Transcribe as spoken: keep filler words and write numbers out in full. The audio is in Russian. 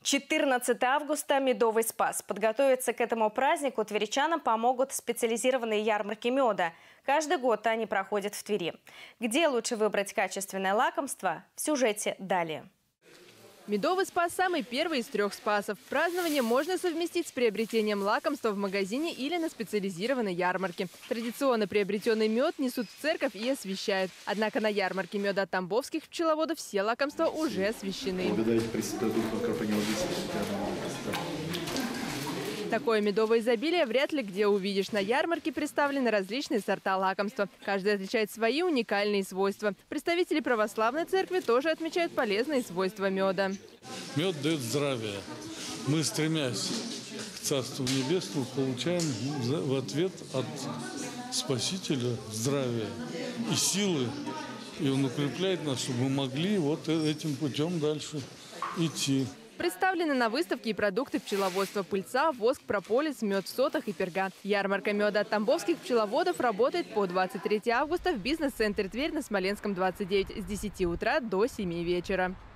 четырнадцатого августа – Медовый Спас. Подготовиться к этому празднику тверичанам помогут специализированные ярмарки меда. Каждый год они проходят в Твери. Где лучше выбрать качественное лакомство – в сюжете далее. Медовый Спас – самый первый из трех спасов. Празднование можно совместить с приобретением лакомства в магазине или на специализированной ярмарке. Традиционно приобретенный мед несут в церковь и освящают. Однако на ярмарке меда от тамбовских пчеловодов все лакомства уже освящены. Такое медовое изобилие вряд ли где увидишь. На ярмарке представлены различные сорта лакомства. Каждый отличает свои уникальные свойства. Представители православной церкви тоже отмечают полезные свойства меда. Мед дает здравие. Мы, стремясь к Царству Небесному, получаем в ответ от Спасителя здравие и силы. И он укрепляет нас, чтобы мы могли вот этим путем дальше идти. Представлены на выставке и продукты пчеловодства: пыльца, воск, прополис, мед в сотах и перга. Ярмарка меда от тамбовских пчеловодов работает по двадцать третьего августа в бизнес-центре Тверь на Смоленском, двадцать девять, с десяти утра до семи вечера.